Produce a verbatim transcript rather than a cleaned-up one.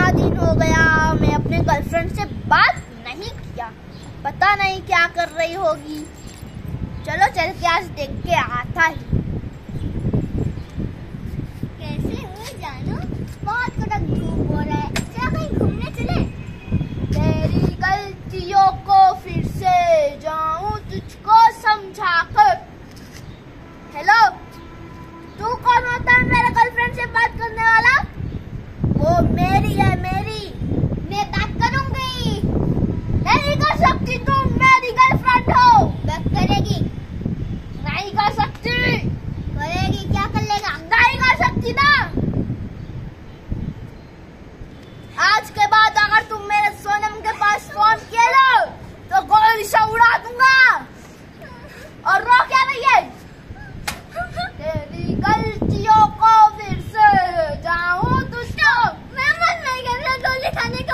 दिन हो गया मैं अपने गर्लफ्रेंड से बात नहीं किया, पता नहीं क्या कर रही होगी। चलो चल के आज देख के आता ही। कैसे हो जानू? बहुत कड़क धूप हो रहा है, क्या कहीं घूमने चले? तेरी गलतियों को फिर से जाऊं तुझको समझा कर। हेलो, तू कौन होता है मेरे गर्लफ्रेंड से बात करने वाला? वो मेरी है, मेरी। मैं बात करूंगी। नहीं कर सकती, तुम मेरी गर्लफ्रेंड हो। बात करेगी? नहीं कर सकती। करेगी, क्या कर लेगा? नहीं कर सकती ना। आज के बाद अगर तुम मेरे सोनम के पास फोन किया लो तो गोली से उड़ा दूंगा। और रो क्या रही है? तेरी गलतियों को फिर से जाऊं तुझको। मैं मन नहीं कर रहा गोली खाने